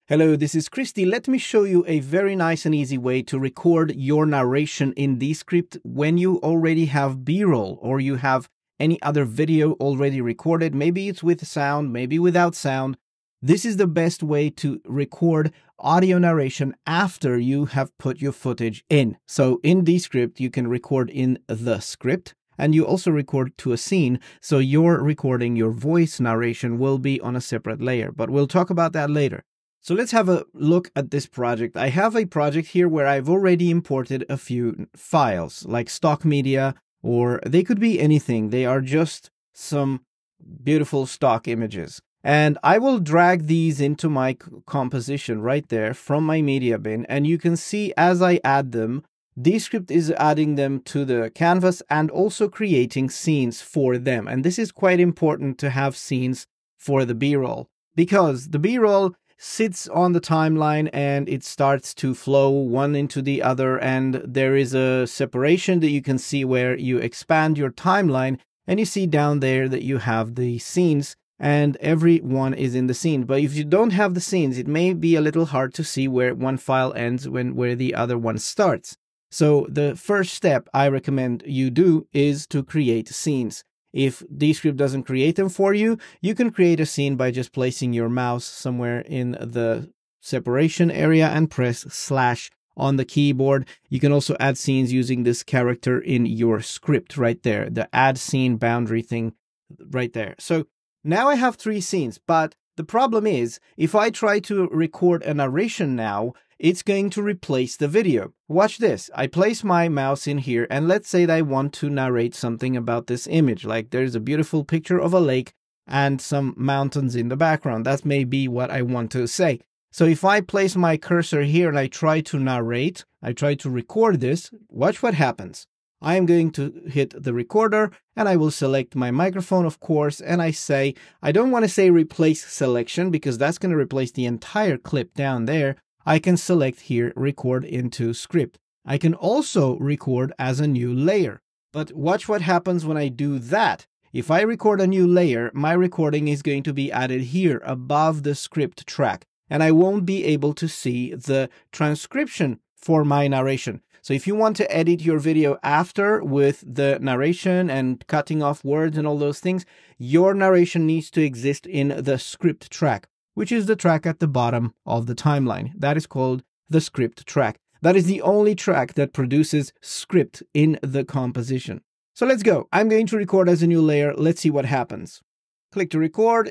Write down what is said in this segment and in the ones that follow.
Hello, this is Christy. Let me show you a very nice and easy way to record your narration in Descript when you already have B-roll or you have any other video already recorded. Maybe it's with sound, maybe without sound. This is the best way to record audio narration after you have put your footage in. So in Descript, you can record in the script and you also record to a scene. So your recording, your voice narration will be on a separate layer, but we'll talk about that later. So let's have a look at this project. I have a project here where I've already imported a few files like stock media, or they could be anything. They are just some beautiful stock images. And I will drag these into my composition right there from my media bin. And you can see as I add them, Descript is adding them to the canvas and also creating scenes for them. And this is quite important to have scenes for the B-roll, because the B-roll sits on the timeline and it starts to flow one into the other, and there is a separation that you can see where you expand your timeline and you see down there that you have the scenes and every one is in the scene. But if you don't have the scenes, it may be a little hard to see where one file ends where the other one starts. So the first step I recommend you do is to create scenes. If Descript doesn't create them for you, you can create a scene by just placing your mouse somewhere in the separation area and press / on the keyboard. You can also add scenes using this character in your script right there, the add scene boundary thing right there. So now I have 3 scenes, but the problem is if I try to record a narration now, it's going to replace the video. Watch this. I place my mouse in here and let's say that I want to narrate something about this image. Like there's a beautiful picture of a lake and some mountains in the background. That may be what I want to say. So if I place my cursor here and I try to narrate, I try to record this, watch what happens. I am going to hit the recorder and I will select my microphone, of course, and I say, I don't want to say replace selection because that's going to replace the entire clip down there. I can select here, record into script. I can also record as a new layer. But watch what happens when I do that. If I record a new layer, my recording is going to be added here above the script track, and I won't be able to see the transcription for my narration. So if you want to edit your video after with the narration and cutting off words and all those things, your narration needs to exist in the script track, which is the track at the bottom of the timeline. That is called the script track. That is the only track that produces script in the composition. So let's go. I'm going to record as a new layer. Let's see what happens. Click to record.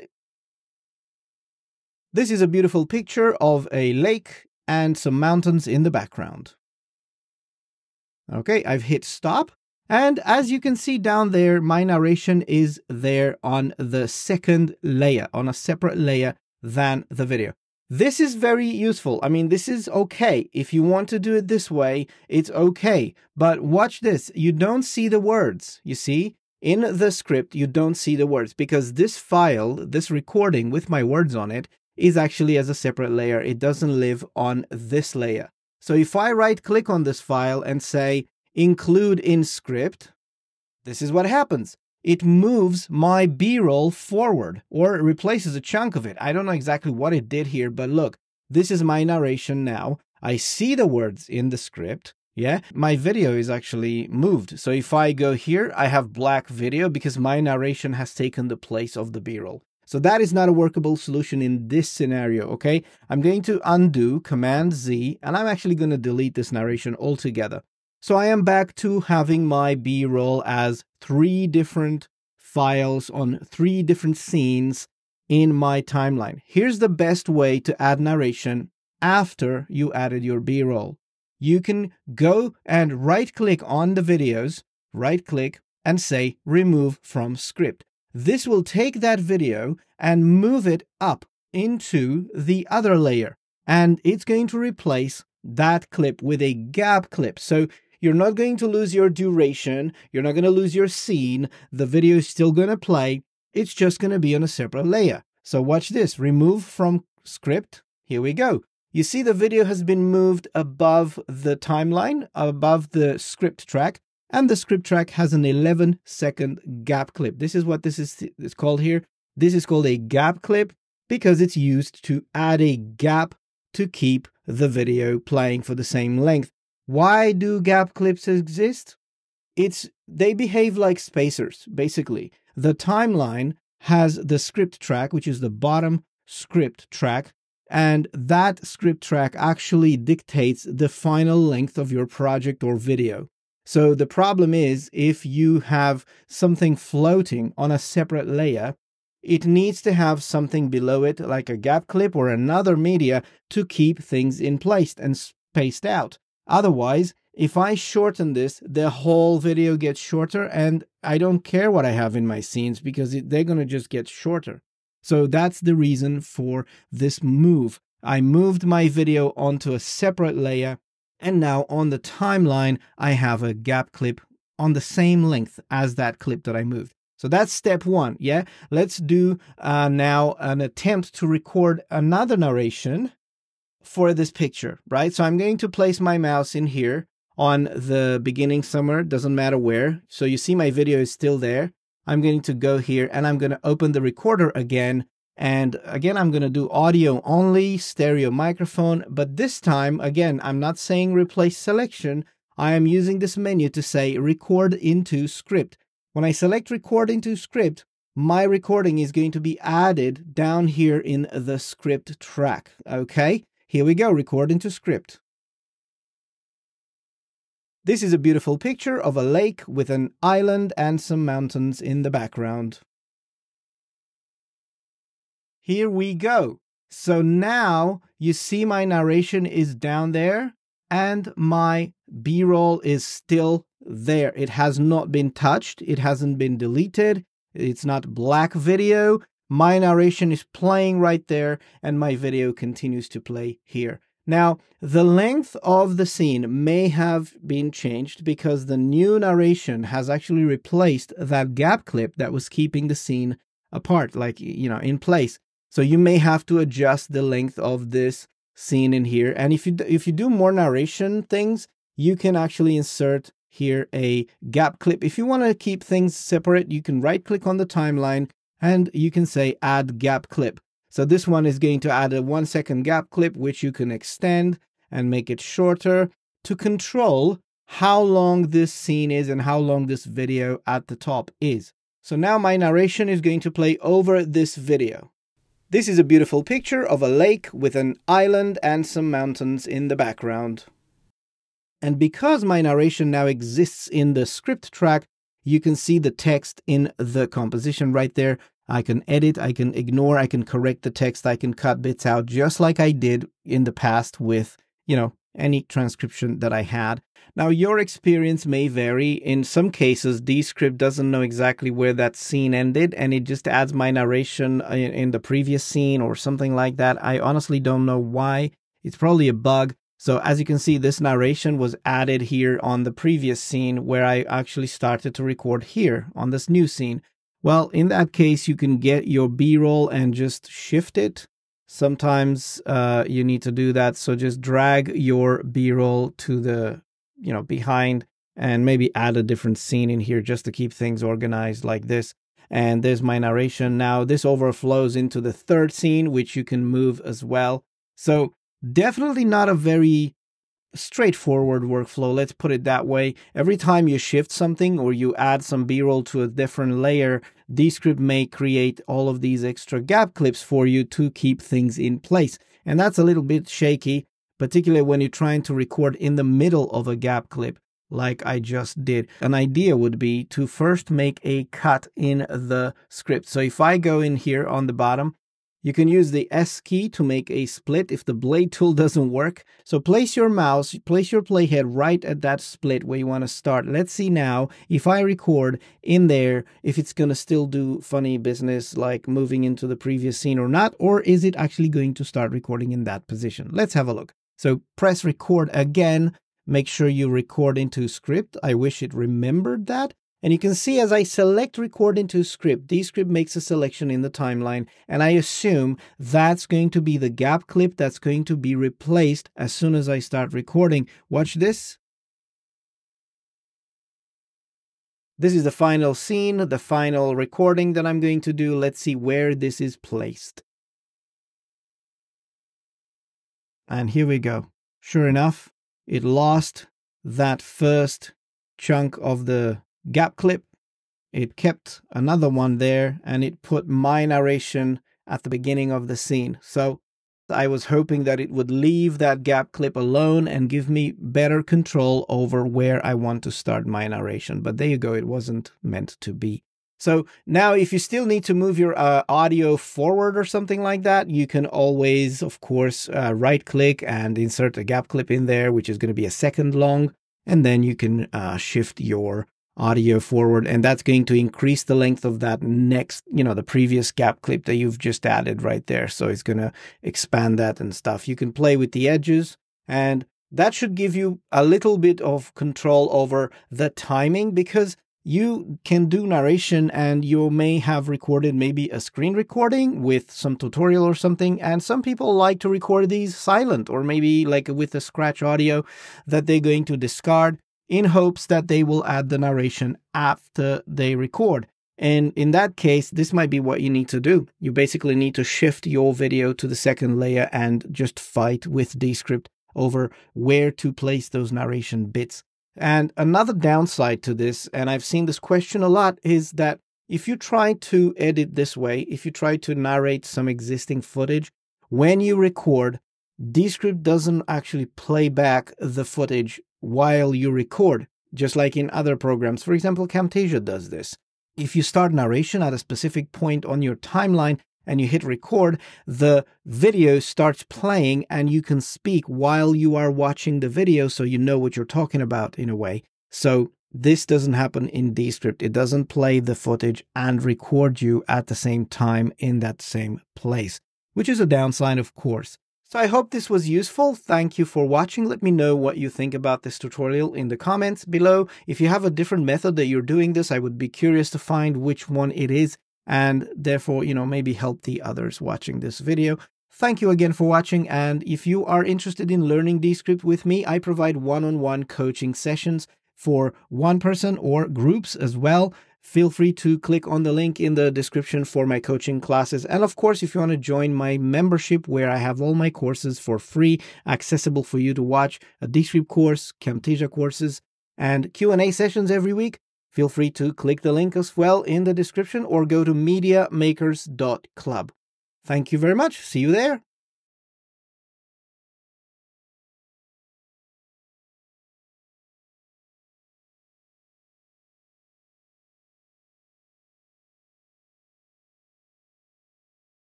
This is a beautiful picture of a lake and some mountains in the background. Okay, I've hit stop. And as you can see down there, my narration is there on the second layer, on a separate layer than the video. This is very useful. I mean, this is okay. If you want to do it this way, it's okay. But watch this. You don't see the words. You see, in the script, you don't see the words because this file, this recording with my words on it, is actually as a separate layer. It doesn't live on this layer. So if I right click on this file and say include in script, this is what happens. It moves my B-roll forward or replaces a chunk of it. I don't know exactly what it did here, but look, this is my narration now. I see the words in the script. Yeah, my video is actually moved. So if I go here, I have black video because my narration has taken the place of the B-roll. So that is not a workable solution in this scenario, okay? I'm going to undo, Command Z, and I'm actually going to delete this narration altogether. So I am back to having my B-roll as 3 different files on 3 different scenes in my timeline. Here's the best way to add narration after you added your B-roll. You can go and right-click on the videos, right-click, and say remove from script. This will take that video and move it up into the other layer, and it's going to replace that clip with a gap clip. So you're not going to lose your duration. You're not going to lose your scene. The video is still going to play. It's just going to be on a separate layer. So watch this. Remove from script. Here we go. You see the video has been moved above the timeline, above the script track, and the script track has an 11-second gap clip. This is what this is called here. This is called a gap clip because it's used to add a gap to keep the video playing for the same length. Why do gap clips exist? They behave like spacers, basically. The timeline has the script track, which is the bottom script track, and that script track actually dictates the final length of your project or video. So the problem is, if you have something floating on a separate layer, it needs to have something below it, like a gap clip or another media, to keep things in place and spaced out. Otherwise, if I shorten this, the whole video gets shorter, and I don't care what I have in my scenes because they're going to just get shorter. So that's the reason for this move. I moved my video onto a separate layer, and now on the timeline, I have a gap clip on the same length as that clip that I moved. So that's step one, yeah? Let's do now an attempt to record another narration for this picture, right? So I'm going to place my mouse in here on the beginning somewhere, doesn't matter where. So you see my video is still there. I'm going to go here and I'm going to open the recorder again. And again, I'm going to do audio only, stereo microphone. But this time, again, I'm not saying replace selection. I am using this menu to say record into script. When I select record into script, my recording is going to be added down here in the script track. Okay, here we go, record into script. This is a beautiful picture of a lake with an island and some mountains in the background. Here we go. So now you see my narration is down there and my B-roll is still there. It has not been touched. It hasn't been deleted. It's not black video. My narration is playing right there and my video continues to play here. Now, the length of the scene may have been changed because the new narration has actually replaced that gap clip that was keeping the scene apart, like, in place. So you may have to adjust the length of this scene in here. And if you do more narration things, you can actually insert here a gap clip. If you want to keep things separate, you can right click on the timeline and you can say add gap clip. So this one is going to add a 1 second gap clip, which you can extend and make it shorter to control how long this scene is and how long this video at the top is. So now my narration is going to play over this video. This is a beautiful picture of a lake with an island and some mountains in the background. And because my narration now exists in the script track, you can see the text in the composition right there. I can edit, I can ignore, I can correct the text, I can cut bits out just like I did in the past with, any transcription that I had. Now, your experience may vary. In some cases, Descript doesn't know exactly where that scene ended, and it just adds my narration in the previous scene or something like that. I honestly don't know why. It's probably a bug. So as you can see, this narration was added here on the previous scene where I actually started to record here on this new scene. Well, in that case, you can get your B-roll and just shift it. Sometimes you need to do that. So just drag your B-roll to the, behind and maybe add a different scene in here just to keep things organized like this. And there's my narration. Now this overflows into the third scene, which you can move as well. So definitely not a very straightforward workflow, let's put it that way. Every time you shift something or you add some B-roll to a different layer, Descript may create all of these extra gap clips for you to keep things in place. And that's a little bit shaky, particularly when you're trying to record in the middle of a gap clip like I just did. An idea would be to first make a cut in the script. So if I go in here on the bottom, you can use the S key to make a split if the blade tool doesn't work. So place your mouse, place your playhead right at that split where you want to start. Let's see now if I record in there, if it's going to still do funny business like moving into the previous scene or not, or is it actually going to start recording in that position? Let's have a look. So press record again. Make sure you record into script. I wish it remembered that. And you can see as I select record into script, Descript makes a selection in the timeline, and I assume that's going to be the gap clip that's going to be replaced as soon as I start recording. Watch this. This is the final scene, the final recording that I'm going to do. Let's see where this is placed. And here we go. Sure enough, it lost that first chunk of the gap clip. It kept another one there, and it put my narration at the beginning of the scene. So I was hoping that it would leave that gap clip alone and give me better control over where I want to start my narration. But there you go, it wasn't meant to be. So now if you still need to move your audio forward or something like that, you can always, of course, right click and insert a gap clip in there, which is going to be a second long. And then you can shift your audio forward, and that's going to increase the length of that next, the previous gap clip that you've just added right there. So it's going to expand that and stuff. You can play with the edges, and that should give you a little bit of control over the timing, because you can do narration and you may have recorded maybe a screen recording with some tutorial or something. And some people like to record these silent, or maybe like with a scratch audio that they're going to discard in hopes that they will add the narration after they record. And in that case, this might be what you need to do. You basically need to shift your video to the second layer and just fight with Descript over where to place those narration bits. And another downside to this, and I've seen this question a lot, is that if you try to edit this way, if you try to narrate some existing footage, when you record, Descript doesn't actually play back the footage while you record, just like in other programs. For example, Camtasia does this. If you start narration at a specific point on your timeline and you hit record, the video starts playing and you can speak while you are watching the video, so you know what you're talking about in a way. So this doesn't happen in Descript. It doesn't play the footage and record you at the same time in that same place, which is a downside, of course. So I hope this was useful. Thank you for watching. Let me know what you think about this tutorial in the comments below. If you have a different method that you're doing this, I would be curious to find which one it is, and therefore, maybe help the others watching this video. Thank you again for watching. And if you are interested in learning Descript with me, I provide one-on-one coaching sessions for one person or groups as well. Feel free to click on the link in the description for my coaching classes. And of course, if you want to join my membership where I have all my courses for free, accessible for you to watch, a Descript course, Camtasia courses, and Q&A sessions every week, feel free to click the link as well in the description or go to mediamakers.club. Thank you very much. See you there.